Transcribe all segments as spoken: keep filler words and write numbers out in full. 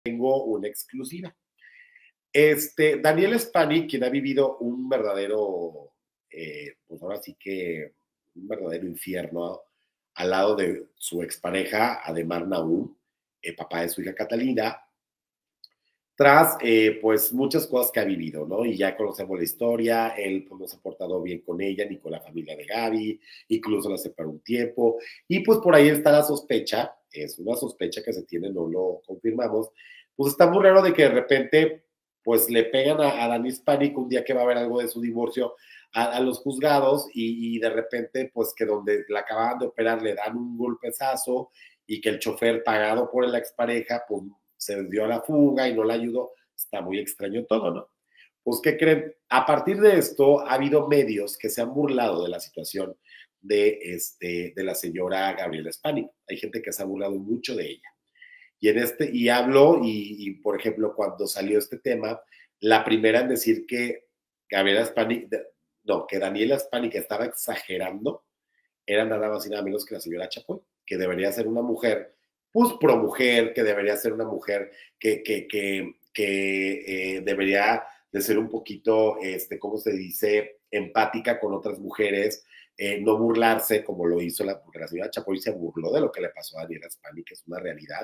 tengo una exclusiva. Este, Daniela Spanik, quien ha vivido un verdadero, eh, pues ahora sí que un verdadero infierno al lado de su expareja, Ademar Naum, eh, papá de su hija Catalina, tras eh, pues muchas cosas que ha vivido, ¿no? Y ya conocemos la historia, él pues no se ha portado bien con ella ni con la familia de Gaby, incluso la separó un tiempo, y pues por ahí está la sospecha, es una sospecha que se tiene, no lo confirmamos, pues está muy raro de que de repente pues le pegan a, a Dani Spanik un día que va a haber algo de su divorcio a, a los juzgados y, y de repente pues que donde la acababan de operar le dan un golpezazo y que el chofer pagado por la expareja pues se dio a la fuga y no la ayudó. Está muy extraño todo, ¿no? Pues, ¿qué creen? A partir de esto, ha habido medios que se han burlado de la situación de, este, de la señora Gabriela Spanik. Hay gente que se ha burlado mucho de ella. Y, en este, y hablo, y, y por ejemplo, cuando salió este tema, la primera en decir que Gabriela Spanik, no, que Daniela Spanik estaba exagerando, era nada más y nada menos que la señora Chapoy, que debería ser una mujer, pues pro mujer, que debería ser una mujer que, que, que, que eh, debería de ser un poquito, este, ¿cómo se dice?, empática con otras mujeres, eh, no burlarse como lo hizo la, porque la señora Chapoy se burló de lo que le pasó a Daniela Spanik, que es una realidad.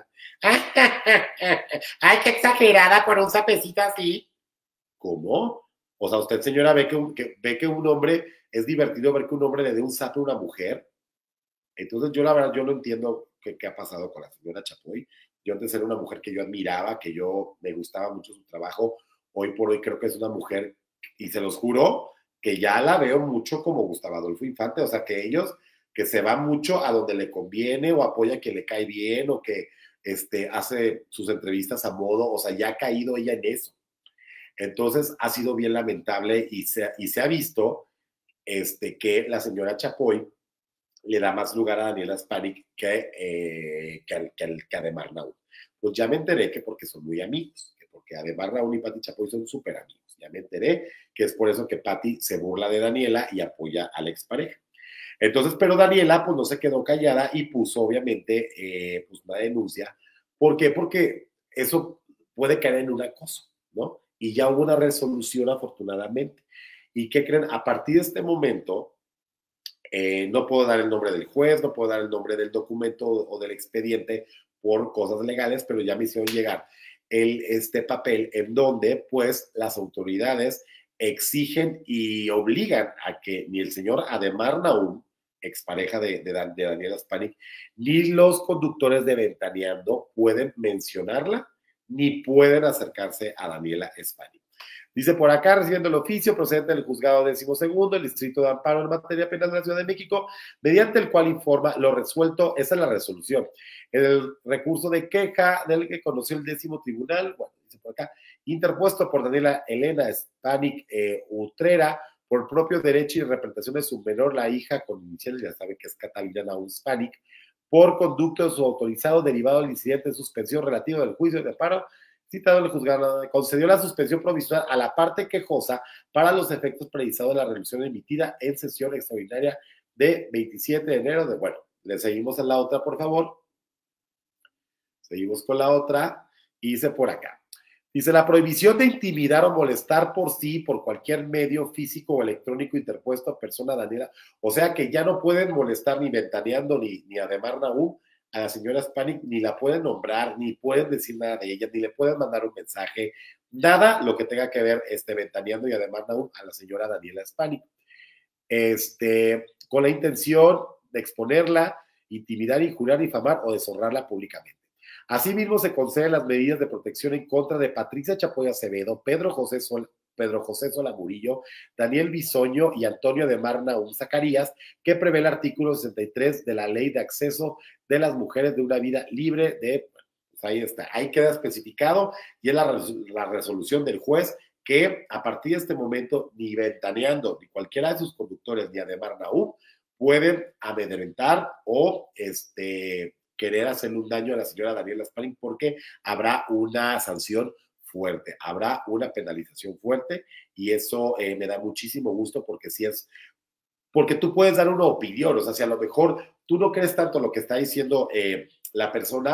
¡Ay, qué exagerada por un sapecito así! ¿Cómo? O sea, usted, señora, ve que, un, que, ve que un hombre, es divertido ver que un hombre le dé un zape a una mujer. Entonces, yo la verdad, yo no entiendo qué, qué ha pasado con la señora Chapoy. Yo antes era una mujer que yo admiraba, que yo me gustaba mucho su trabajo. Hoy por hoy creo que es una mujer, y se los juro, que ya la veo mucho como Gustavo Adolfo Infante. O sea, que ellos, que se va mucho a donde le conviene o apoya a quien le cae bien o que este, hace sus entrevistas a modo. O sea, ya ha caído ella en eso. Entonces ha sido bien lamentable y se, y se ha visto este, que la señora Chapoy le da más lugar a Daniela Spanik que, eh, que, al, que, al, que a Ademar Naum. Pues ya me enteré que porque son muy amigos, que porque Ademar Naum y Pati Chapoy son súper amigos. Ya me enteré que es por eso que Pati se burla de Daniela y apoya a la expareja. Entonces, pero Daniela pues no se quedó callada y puso obviamente eh, pues una denuncia. ¿Por qué? Porque eso puede caer en un acoso, ¿no? Y ya hubo una resolución afortunadamente. ¿Y qué creen? A partir de este momento, eh, no puedo dar el nombre del juez, no puedo dar el nombre del documento o, o del expediente por cosas legales, pero ya me hicieron llegar el, este papel en donde pues las autoridades exigen y obligan a que ni el señor Ademar Naum, expareja de, de, de Daniela Spanik, ni los conductores de Ventaneando pueden mencionarla, ni pueden acercarse a Daniela Spanik. Dice por acá, recibiendo el oficio procedente del juzgado décimo segundo, el distrito de amparo en materia penal de la Ciudad de México, mediante el cual informa lo resuelto, esa es la resolución, el recurso de queja del que conoció el décimo tribunal, bueno, dice por acá, interpuesto por Daniela Elena Spanik eh, Utrera, por propio derecho y representación de su menor, la hija con iniciales, ya sabe que es Catalina Naum Spanik, por conducto de su autorizado derivado del incidente de suspensión relativo del juicio de amparo, citado en el juzgado, concedió la suspensión provisional a la parte quejosa para los efectos precisados de la resolución emitida en sesión extraordinaria de veintisiete de enero de, bueno, le seguimos a la otra, por favor. Seguimos con la otra. Y dice por acá. Dice, la prohibición de intimidar o molestar por sí, por cualquier medio físico o electrónico interpuesto a persona Daniela. O sea que ya no pueden molestar ni Ventaneando ni, ni Ademar Naum a la señora Spanik, ni la pueden nombrar, ni pueden decir nada de ella, ni le pueden mandar un mensaje, nada lo que tenga que ver este, Ventaneando y Ademar Naum a la señora Daniela Spanik. Este, con la intención de exponerla, intimidar, injuriar, difamar o deshonrarla públicamente. Asimismo, se conceden las medidas de protección en contra de Patricia Chapoy Acevedo, Pedro José, Sol, Pedro José Sola Murillo, Daniel Bisoño y Antonio de Mar Naum Zacarías, que prevé el artículo sesenta y tres de la Ley de Acceso de las Mujeres de una Vida Libre de... Pues ahí está, ahí queda especificado y es la, la resolución del juez que a partir de este momento ni Ventaneando ni cualquiera de sus conductores ni Ademar Naum pueden amedrentar o este, querer hacerle un daño a la señora Daniela Spanik porque habrá una sanción fuerte, habrá una penalización fuerte y eso eh, me da muchísimo gusto porque sí es, porque tú puedes dar una opinión, o sea, si a lo mejor tú no crees tanto lo que está diciendo eh, la persona,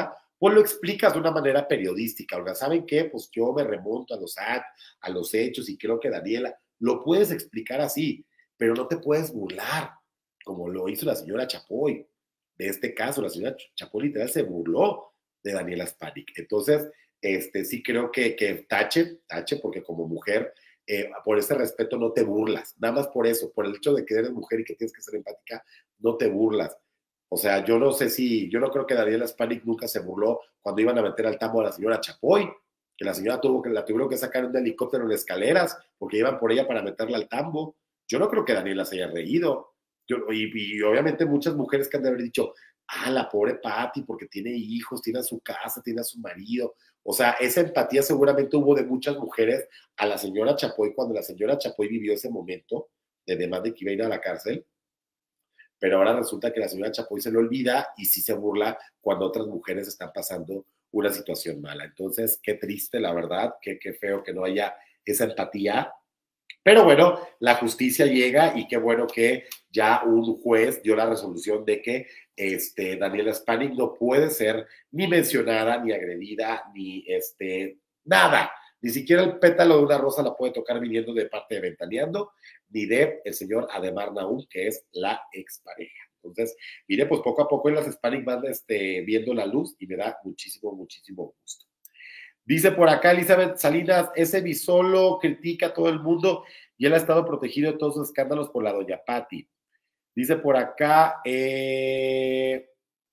pues lo explicas de una manera periodística. Olga, ¿saben qué? Pues yo me remonto a los, a los hechos y creo que Daniela, lo puedes explicar así, pero no te puedes burlar, como lo hizo la señora Chapoy. De este caso, la señora Chapoy literal se burló de Daniela Spanik. Entonces, este, sí creo que, que tache, tache, porque como mujer, eh, por ese respeto no te burlas, nada más por eso, por el hecho de que eres mujer y que tienes que ser empática, no te burlas. O sea, yo no sé si, yo no creo que Daniela Spanik nunca se burló cuando iban a meter al tambo a la señora Chapoy, que la señora tuvo que, la tuvieron que sacar en un helicóptero en escaleras porque iban por ella para meterla al tambo. Yo no creo que Daniela se haya reído. Yo, y, y obviamente muchas mujeres que han de haber dicho, ah, la pobre Patti, porque tiene hijos, tiene a su casa, tiene a su marido. O sea, esa empatía seguramente hubo de muchas mujeres a la señora Chapoy cuando la señora Chapoy vivió ese momento, de además de que iba a ir a la cárcel. Pero ahora resulta que la señora Chapoy se lo olvida y sí se burla cuando otras mujeres están pasando una situación mala. Entonces, qué triste, la verdad, qué, qué feo que no haya esa empatía. Pero bueno, la justicia llega y qué bueno que ya un juez dio la resolución de que este, Daniela Spanik no puede ser ni mencionada, ni agredida, ni este, nada. Ni siquiera el pétalo de una rosa la puede tocar viniendo de parte de Ventaneando, ni de el señor Ademar Naum, que es la expareja. Entonces, mire, pues poco a poco en las Spanik van este, viendo la luz y me da muchísimo, muchísimo gusto. Dice por acá Elizabeth Salinas, ese bisolo critica a todo el mundo y él ha estado protegido de todos los escándalos por la doña Patti. Dice por acá, eh,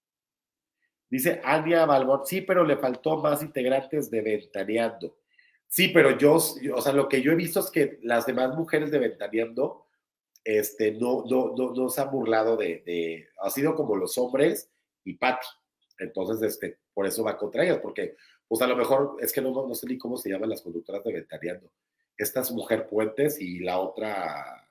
dice Ania Balbón, sí, pero le faltó más integrantes de Ventaneando. Sí, pero yo, yo, o sea, lo que yo he visto es que las demás mujeres de Ventaneando este, no, no, no, no se han burlado de, de, ha sido como los hombres y Patti. Entonces, este, por eso va contra ellas, porque pues a lo mejor, es que no, no sé ni cómo se llaman las conductoras de Ventaneando. Esta es Mujer Puentes y la otra,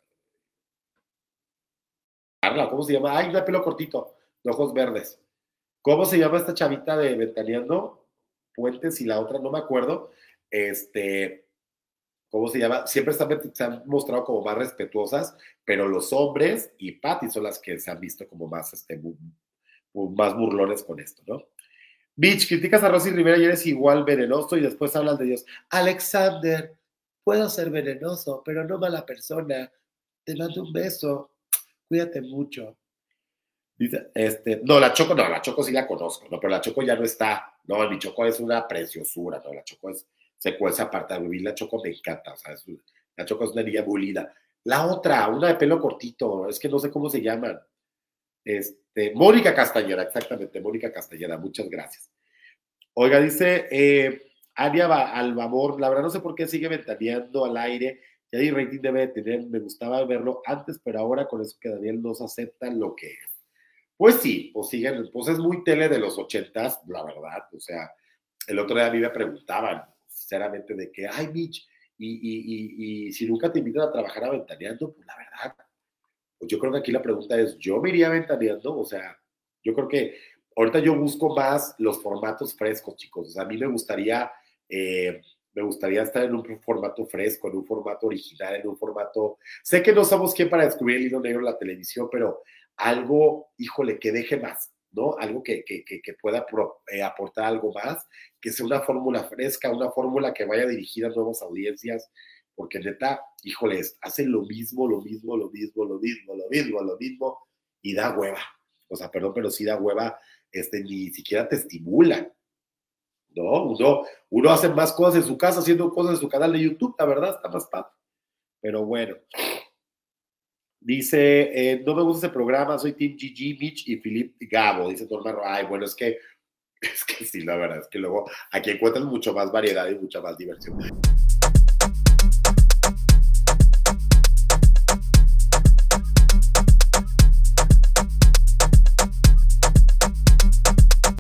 Carla, ¿cómo se llama? Ay, una pelo cortito, de ojos verdes. ¿Cómo se llama esta chavita de Ventaneando? Puentes y la otra, no me acuerdo. Este, ¿cómo se llama? Siempre están, se han mostrado como más respetuosas, pero los hombres y Patti son las que se han visto como más, este, más burlones con esto, ¿no? Bitch, criticas a Rosy Rivera y eres igual venenoso y después hablas de Dios. Alexander, puedo ser venenoso, pero no mala persona. Te mando un beso. Cuídate mucho. Dice, este, no, la Choco, no, la Choco sí la conozco, no, pero la Choco ya no está. No, mi Choco es una preciosura, no, la Choco es, se cuece aparte de vivir, la Choco me encanta, o sea, es, la Choco es una niña muy linda. La otra, una de pelo cortito, es que no sé cómo se llaman. Este, Mónica Castañeda, exactamente, Mónica Castañeda, muchas gracias. Oiga, dice eh, Ania Albamor, la verdad no sé por qué sigue ventaneando al aire, ya el rating debe de tener, me gustaba verlo antes, pero ahora con eso que Daniel no se acepta lo que es. Pues sí, pues siguen, pues es muy tele de los ochentas, la verdad, o sea, el otro día a mí me preguntaban, sinceramente, de que, ay, Mitch, y, y, y, y si nunca te invitan a trabajar a Ventaneando, pues la verdad, pues yo creo que aquí la pregunta es, ¿yo me iría Ventaneando? O sea, yo creo que ahorita yo busco más los formatos frescos, chicos, o sea, a mí me gustaría, eh, me gustaría estar en un formato fresco, en un formato original, en un formato, sé que no somos quien para descubrir el hilo negro en la televisión, pero algo, híjole, que deje más, ¿no? Algo que, que, que, que pueda pro, eh, aportar algo más, que sea una fórmula fresca, una fórmula que vaya dirigida a nuevas audiencias, porque neta, híjole, hacen lo mismo, lo mismo, lo mismo, lo mismo, lo mismo, lo mismo, y da hueva. O sea, perdón, pero sí da hueva, este, ni siquiera te estimula, ¿no? Uno, uno hace más cosas en su casa, haciendo cosas en su canal de YouTube, la verdad, está más padre. Pero bueno. Dice, eh, no me gusta ese programa, soy Team Gigi, Mitch y Philip Gabo, dice Norma. Ay, bueno, es que, es que sí, la verdad, es que luego aquí encuentras mucho más variedad y mucha más diversión.